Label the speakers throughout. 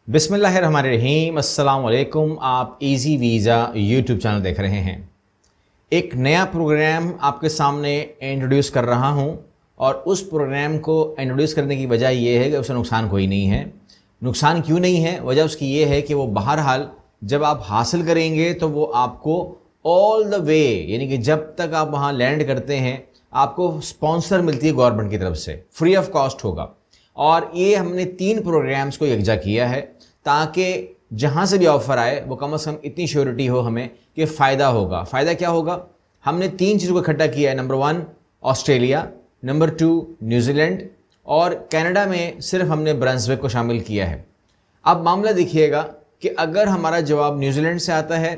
Speaker 1: बिस्मिल्लाहिर्रहमानिर्रहीम, अस्सलाम वालेकुम। आप इजी वीज़ा यूट्यूब चैनल देख रहे हैं। एक नया प्रोग्राम आपके सामने इंट्रोड्यूस कर रहा हूं और उस प्रोग्राम को इंट्रोड्यूस करने की वजह यह है कि उससे नुकसान कोई नहीं है। नुकसान क्यों नहीं है? वजह उसकी ये है कि वो बहरहाल जब आप हासिल करेंगे तो वो आपको ऑल द वे, यानी कि जब तक आप वहाँ लैंड करते हैं आपको स्पॉन्सर मिलती है गवर्नमेंट की तरफ से, फ्री ऑफ कॉस्ट होगा। और ये हमने 3 प्रोग्राम्स को यकजा किया है ताकि जहाँ से भी ऑफ़र आए वो कम से कम इतनी श्योरिटी हो हमें कि फ़ायदा होगा। फ़ायदा क्या होगा? हमने 3 चीज़ों को इकट्ठा किया है। नंबर 1 ऑस्ट्रेलिया, नंबर 2 न्यूजीलैंड और कनाडा में सिर्फ हमने ब्रंसविक को शामिल किया है। अब मामला देखिएगा कि अगर हमारा जवाब न्यूजीलैंड से आता है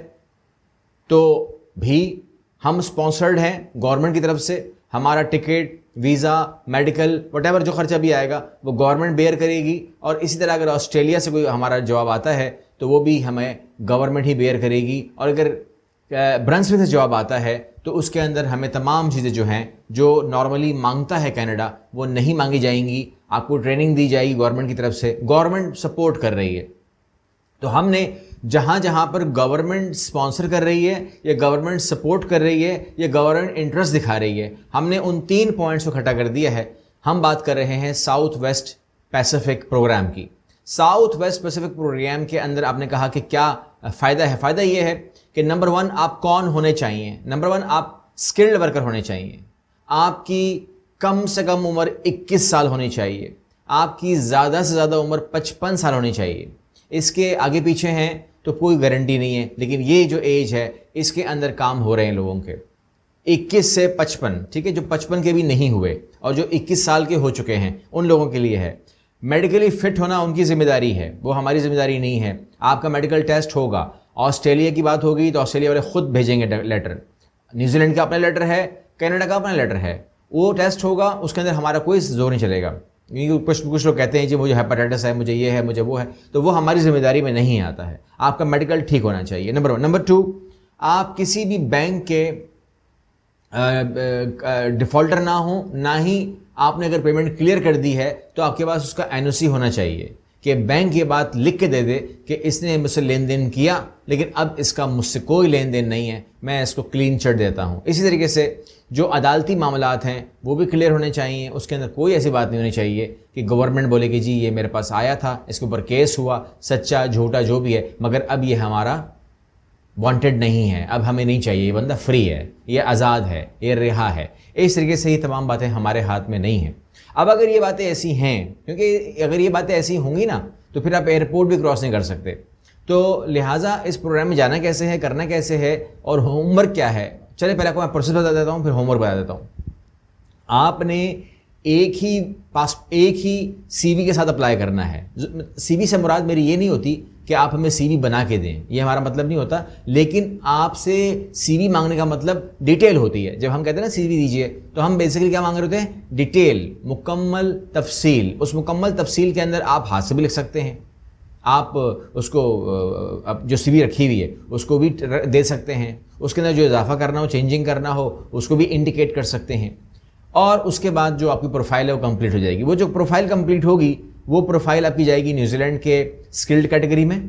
Speaker 1: तो भी हम स्पॉन्सर्ड हैं गवर्नमेंट की तरफ से। हमारा टिकट, वीज़ा, मेडिकल, वटेवर जो खर्चा भी आएगा वो गवर्नमेंट बेयर करेगी। और इसी तरह अगर ऑस्ट्रेलिया से कोई हमारा जवाब आता है तो वो भी हमें गवर्नमेंट ही बेयर करेगी। और अगर ब्रंसविक से जवाब आता है तो उसके अंदर हमें तमाम चीज़ें जो हैं, जो नॉर्मली मांगता है कनाडा, वो नहीं मांगी जाएंगी। आपको ट्रेनिंग दी जाएगी गवर्नमेंट की तरफ से, गवर्नमेंट सपोर्ट कर रही है। तो हमने जहाँ जहाँ पर गवर्नमेंट स्पॉन्सर कर रही है या गवर्नमेंट सपोर्ट कर रही है या गवर्नमेंट इंटरेस्ट दिखा रही है, हमने उन 3 पॉइंट्स को इकट्ठा कर दिया है। हम बात कर रहे हैं साउथ वेस्ट पैसिफिक प्रोग्राम की। साउथ वेस्ट पैसिफिक प्रोग्राम के अंदर आपने कहा कि क्या फ़ायदा है? फ़ायदा ये है कि नंबर 1 आप कौन होने चाहिए? नंबर 1 आप स्किल्ड वर्कर होने चाहिए। आपकी कम से कम उम्र 21 साल होनी चाहिए। आपकी ज़्यादा से ज़्यादा उम्र 55 साल होनी चाहिए। इसके आगे पीछे हैं तो कोई गारंटी नहीं है, लेकिन ये जो एज है इसके अंदर काम हो रहे हैं लोगों के 21 से 55, ठीक है। जो 55 के भी नहीं हुए और जो 21 साल के हो चुके हैं उन लोगों के लिए है। मेडिकली फिट होना उनकी जिम्मेदारी है, वो हमारी जिम्मेदारी नहीं है। आपका मेडिकल टेस्ट होगा। ऑस्ट्रेलिया की बात होगी तो ऑस्ट्रेलिया वाले खुद भेजेंगे लेटर। न्यूजीलैंड का अपना लेटर है, कनाडा का अपना लेटर है, वो टेस्ट होगा, उसके अंदर हमारा कोई जोर नहीं चलेगा। कुछ लोग कहते हैं जी मुझे हेपेटाइटिस है, मुझे ये है, मुझे वो है, तो वो हमारी जिम्मेदारी में नहीं आता है। आपका मेडिकल ठीक होना चाहिए, नंबर 1। नंबर 2, आप किसी भी बैंक के डिफ़ॉल्टर ना हो, ना ही आपने अगर पेमेंट क्लियर कर दी है तो आपके पास उसका एनओसी होना चाहिए कि बैंक ये बात लिख के दे दे कि इसने मुझसे लेन देन किया लेकिन अब इसका मुझसे कोई लेन देन नहीं है, मैं इसको क्लीन चिट देता हूँ। इसी तरीके से जो अदालती मामलात हैं वो भी क्लियर होने चाहिए। उसके अंदर कोई ऐसी बात नहीं होनी चाहिए कि गवर्नमेंट बोले कि जी ये मेरे पास आया था, इसके ऊपर केस हुआ, सच्चा झूठा जो भी है, मगर अब ये हमारा वांटेड नहीं है, अब हमें नहीं चाहिए, ये बंदा फ्री है, ये आज़ाद है, ये रिहा है। इस तरीके से ये तमाम बातें हमारे हाथ में नहीं हैं। अब अगर ये बातें ऐसी हैं, क्योंकि अगर ये बातें ऐसी होंगी ना तो फिर आप एयरपोर्ट भी क्रॉस नहीं कर सकते। तो लिहाजा इस प्रोग्राम में जाना कैसे है, करना कैसे है और होमवर्क क्या है, चले पहले आपको मैं प्रोसेस बता देता हूँ, फिर होमवर्क बता देता हूँ। आपने एक ही सीवी के साथ अप्लाई करना है। सीवी से मुराद मेरी ये नहीं होती कि आप हमें सीवी बना के दें, ये हमारा मतलब नहीं होता, लेकिन आपसे सीवी मांगने का मतलब डिटेल होती है। जब हम कहते हैं ना सीवी दीजिए, तो हम बेसिकली क्या मांग रहे होते हैं? डिटेल, मुकम्मल तफसील। उस मुकम्मल तफसील के अंदर आप हाथ से भी लिख सकते हैं, आप उसको जो सीवी रखी हुई है उसको भी दे सकते हैं, उसके अंदर जो इजाफा करना हो, चेंजिंग करना हो, उसको भी इंडिकेट कर सकते हैं। और उसके बाद जो आपकी प्रोफाइल है वो कंप्लीट हो जाएगी। वो जो प्रोफाइल कंप्लीट होगी वो प्रोफाइल आपकी जाएगी न्यूजीलैंड के स्किल्ड कैटेगरी में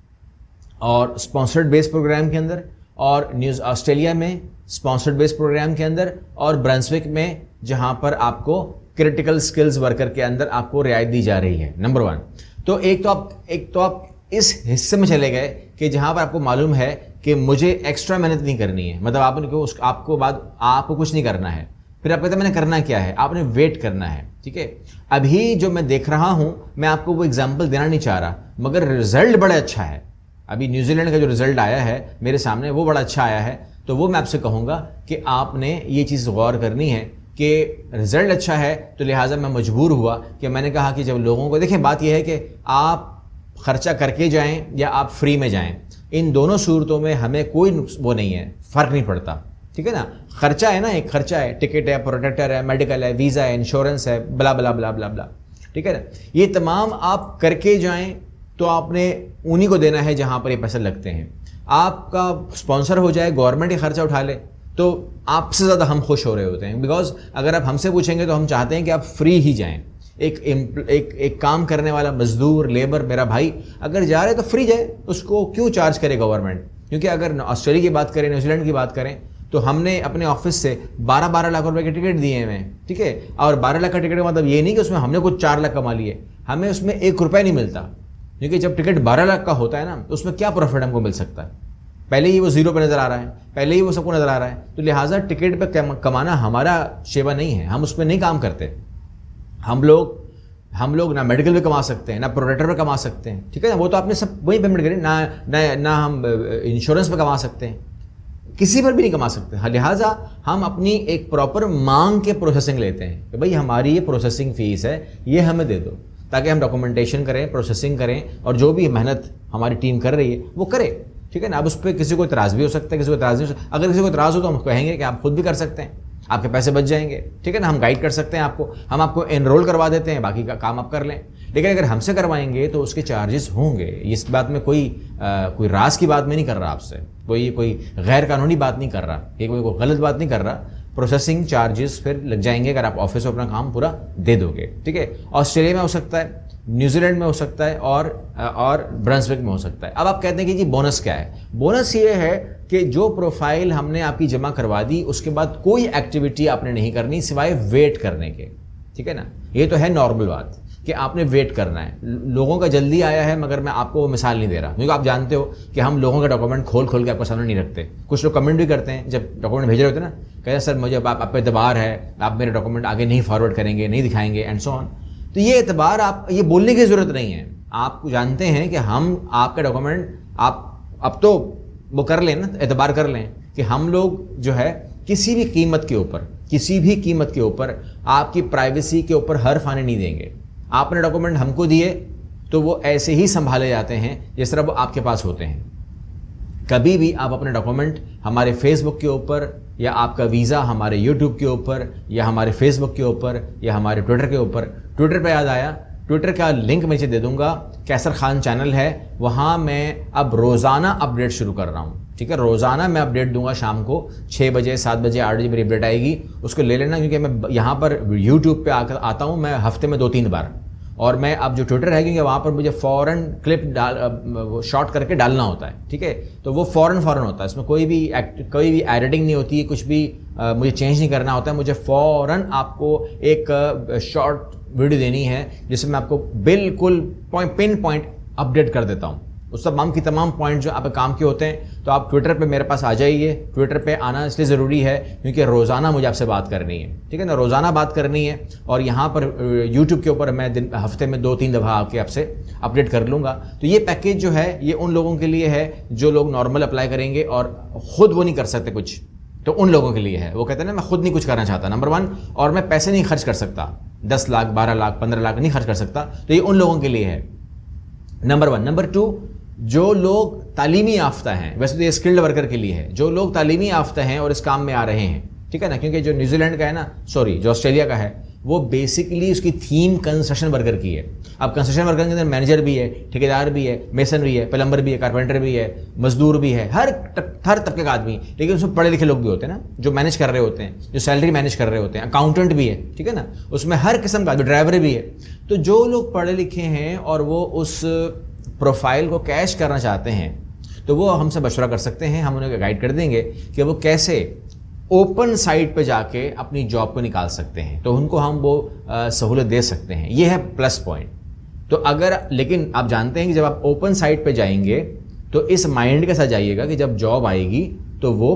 Speaker 1: और स्पॉन्सर्ड बेस प्रोग्राम के अंदर, और ऑस्ट्रेलिया में स्पॉन्सर्ड बेस प्रोग्राम के अंदर, और ब्रंसविक में जहां पर आपको क्रिटिकल स्किल्स वर्कर के अंदर आपको रियायत दी जा रही है। नंबर 1। तो एक तो आप इस हिस्से में चले गए कि जहां पर आपको मालूम है कि मुझे एक्स्ट्रा मेहनत नहीं करनी है, मतलब आपको कुछ नहीं करना है। फिर आप कहते हैं मैंने करना क्या है? आपने वेट करना है, ठीक है। अभी जो मैं देख रहा हूं, मैं आपको वो एग्जाम्पल देना नहीं चाह रहा, मगर रिजल्ट बड़ा अच्छा है। अभी न्यूजीलैंड का जो रिजल्ट आया है मेरे सामने वो बड़ा अच्छा आया है। तो वो मैं आपसे कहूँगा कि आपने ये चीज़ गौर करनी है कि रिजल्ट अच्छा है, तो लिहाजा मैं मजबूर हुआ कि मैंने कहा कि जब लोगों को देखें, बात यह है कि आप खर्चा करके जाएं या आप फ्री में जाएं, इन दोनों सूरतों में हमें कोई वो नहीं है, फ़र्क नहीं पड़ता, ठीक है ना। खर्चा है ना, एक खर्चा है, टिकट है, प्रोटेक्टर है, मेडिकल है, वीज़ा है, इंश्योरेंस है, ब्ला ब्ला ब्ला ब्ला ब्ला, ठीक है ना। ये तमाम आप करके जाएं तो आपने उन्हीं को देना है जहां पर ये पैसे लगते हैं। आपका स्पॉन्सर हो जाए, गवर्नमेंट ही खर्चा उठा ले, तो आपसे ज़्यादा हम खुश हो रहे होते हैं। बिकॉज अगर आप हमसे पूछेंगे तो हम चाहते हैं कि आप फ्री ही जाएं। एक काम करने वाला मजदूर, लेबर, मेरा भाई अगर जा रहे तो फ्री जाए, उसको क्यों चार्ज करे गवर्नमेंट? क्योंकि अगर ऑस्ट्रेलिया की बात करें, न्यूजीलैंड की बात करें, तो हमने अपने ऑफिस से 12-12 लाख रुपए के टिकट दिए हैं, ठीक है। और 12 लाख का टिकट का मतलब ये नहीं कि उसमें हमने कुछ 4 लाख कमा लिए, हमें उसमें 1 रुपया नहीं मिलता। क्योंकि जब टिकट 12 लाख का होता है ना, तो उसमें क्या प्रॉफिट हमको मिल सकता है? पहले ही वो जीरो पे नजर आ रहा है, पहले ही वो सबको नजर आ रहा है। तो लिहाजा टिकट पे कमाना हमारा सेवा नहीं है, हम उसमें नहीं काम करते। हम लोग ना मेडिकल पे कमा सकते हैं, ना प्रोडेक्टर पे कमा सकते हैं, ठीक है ना। वो तो आपने सब वही पेमेंट करें ना हम इंश्योरेंस पे कमा सकते हैं, किसी पर भी नहीं कमा सकते। लिहाजा हम अपनी एक प्रॉपर मांग के प्रोसेसिंग लेते हैं कि भाई हमारी ये प्रोसेसिंग फीस है, ये हमें दे दो, ताकि हम डॉक्यूमेंटेशन करें, प्रोसेसिंग करें, और जो भी मेहनत हमारी टीम कर रही है वो करे, ठीक है ना। अब उस पर किसी को इतराज़ भी हो सकता है, किसी को इतराज़ नहीं हो सकता। अगर किसी को इतराज़ हो तो हम कहेंगे कि आप खुद भी कर सकते हैं, आपके पैसे बच जाएंगे, ठीक है ना। हम गाइड कर सकते हैं आपको, हम आपको एनरोल करवा देते हैं, बाकी का काम आप कर लें। लेकिन अगर हमसे करवाएंगे तो उसके चार्जेस होंगे। इस बात में कोई राज की बात में नहीं कर रहा आपसे, कोई गैर कानूनी बात नहीं कर रहा, कोई गलत बात नहीं कर रहा। प्रोसेसिंग चार्जेस फिर लग जाएंगे अगर आप ऑफिस में अपना काम पूरा दे दोगे, ठीक है। ऑस्ट्रेलिया में हो सकता है, न्यूजीलैंड में हो सकता है, और ब्रंसविक में हो सकता है। अब आप कहते हैं कि जी बोनस क्या है? बोनस ये है कि जो प्रोफाइल हमने आपकी जमा करवा दी, उसके बाद कोई एक्टिविटी आपने नहीं करनी सिवाय वेट करने के, ठीक है ना। ये तो है नॉर्मल बात कि आपने वेट करना है। लोगों का जल्दी आया है, मगर मैं आपको वो मिसाल नहीं दे रहा, क्योंकि आप जानते हो कि हम लोगों का डॉक्यूमेंट खोल के आपके सामने नहीं रखते। कुछ लोग कमेंट भी करते हैं जब डॉक्यूमेंट भेज रहे होते हैं ना, कहते हैं सर मुझे आप पे एतबार है, आप मेरे डॉक्यूमेंट आगे नहीं फॉरवर्ड करेंगे, नहीं दिखाएंगे, एंड सो ऑन। तो ये एतबार, आप ये बोलने की जरूरत नहीं है। आप जानते हैं कि हम आपके डॉक्यूमेंट आप अब तो वो कर लें ना, एतबार कर लें कि हम लोग जो है किसी भी कीमत के ऊपर आपकी प्राइवेसी के ऊपर हर्फ आने नहीं देंगे। आपने डॉक्यूमेंट हमको दिए तो वो ऐसे ही संभाले जाते हैं जिस तरह वो आपके पास होते हैं। कभी भी आप अपने डॉक्यूमेंट हमारे फेसबुक के ऊपर, या आपका वीज़ा हमारे यूट्यूब के ऊपर, या हमारे फेसबुक के ऊपर, या हमारे ट्विटर के ऊपर, ट्विटर पे याद आया, ट्विटर का लिंक मैं दे दूंगा, कैसर खान चैनल है, वहाँ मैं अब रोज़ाना अपडेट शुरू कर रहा हूँ, ठीक है। रोज़ाना मैं अपडेट दूंगा, शाम को 6 बजे, 7 बजे, 8 बजे मेरी अपडेट आएगी, उसको ले लेना। क्योंकि मैं यहाँ पर यूट्यूब पे आकर आता हूँ मैं हफ्ते में 2-3 बार, और मैं अब जो ट्विटर है, क्योंकि वहाँ पर मुझे फ़ौरन क्लिप शॉर्ट करके डालना होता है, ठीक है। तो वो फ़ौरन होता है, इसमें कोई भी एडिटिंग नहीं होती है, कुछ भी मुझे चेंज नहीं करना होता है। मुझे फ़ौरन आपको एक शॉर्ट वीडियो देनी है जिसमें मैं आपको बिल्कुल पिन पॉइंट अपडेट कर देता हूँ, उस तमाम की तमाम पॉइंट जो आप काम के होते हैं। तो आप ट्विटर पे मेरे पास आ जाइए। ट्विटर पे आना इसलिए ज़रूरी है क्योंकि रोज़ाना मुझे आपसे बात करनी है, ठीक है ना, रोज़ाना बात करनी है। और यहाँ पर यूट्यूब के ऊपर मैं हफ्ते में 2-3 दफ़ा आके आपसे अपडेट कर लूँगा। तो ये पैकेज जो है ये उन लोगों के लिए है जो लोग नॉर्मल अप्लाई करेंगे और ख़ुद वो नहीं कर सकते कुछ, तो उन लोगों के लिए है। वो कहते हैं ना मैं खुद नहीं कुछ करना चाहता, नंबर 1, और मैं पैसे नहीं खर्च कर सकता, 10 लाख 12 लाख 15 लाख नहीं खर्च कर सकता, तो ये उन लोगों के लिए है, नंबर 1। नंबर 2, जो लोग तालीमी याफ्ता हैं, वैसे तो ये स्किल्ड वर्कर के लिए है, जो लोग तालीमी याफ्ता हैं और इस काम में आ रहे हैं, ठीक है ना। क्योंकि जो न्यूजीलैंड का है ना, जो ऑस्ट्रेलिया का है, वो बेसिकली उसकी थीम कंस्ट्रक्शन वर्कर की है। अब कंस्ट्रक्शन वर्कर के अंदर मैनेजर भी है, ठेकेदार भी है, मेसन भी है, प्लम्बर भी है, कारपेंटर भी है, मजदूर भी है, हर तबके का आदमी। लेकिन उसमें पढ़े लिखे लोग भी होते हैं ना, जो मैनेज कर रहे होते हैं, जो सैलरी मैनेज कर रहे होते हैं, अकाउंटेंट भी है, ठीक है ना, उसमें हर किस्म का, ड्राइवर भी है। तो जो लोग पढ़े लिखे हैं और वो उस प्रोफाइल को कैश करना चाहते हैं, तो वो हमसे मशवरा कर सकते हैं, हम उन्हें गाइड कर देंगे कि वो कैसे ओपन साइट पे जाके अपनी जॉब को निकाल सकते हैं। तो उनको हम वो सहूलत दे सकते हैं, ये है प्लस पॉइंट। तो अगर, लेकिन आप जानते हैं कि जब आप ओपन साइट पे जाएंगे तो इस माइंड के साथ जाइएगा कि जब जॉब आएगी तो वो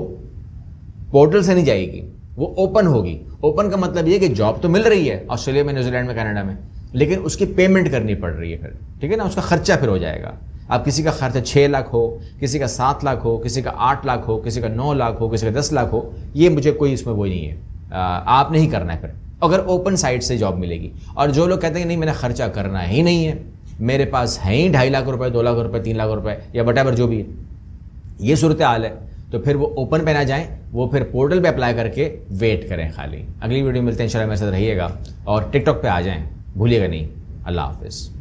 Speaker 1: पोर्टल से नहीं जाएगी, वो ओपन होगी। ओपन का मतलब ये कि जॉब तो मिल रही है ऑस्ट्रेलिया में, न्यूजीलैंड में, कनाडा में, लेकिन उसकी पेमेंट करनी पड़ रही है फिर, ठीक है ना, उसका खर्चा फिर हो जाएगा। अब किसी का खर्चा 6 लाख हो, किसी का 7 लाख हो, किसी का 8 लाख हो, किसी का 9 लाख हो, किसी का 10 लाख हो, ये मुझे कोई इसमें वो नहीं है, आप नहीं करना है फिर अगर ओपन साइट से जॉब मिलेगी। और जो लोग कहते हैं नहीं मैंने खर्चा करना ही नहीं है, मेरे पास है ही 2.5 लाख रुपए, 2 लाख रुपए, 3 लाख रुपए, या वटेवर जो भी है, ये सूरत हाल है, तो फिर वो ओपन पे ना जाएं, वो फिर पोर्टल पे अप्लाई करके वेट करें खाली। अगली वीडियो मिलते हैं इंशाल्लाह, मेरे साथ रहिएगा और टिकटॉक पे आ जाएं, भूलिएगा नहीं। अल्लाह हाफिज़।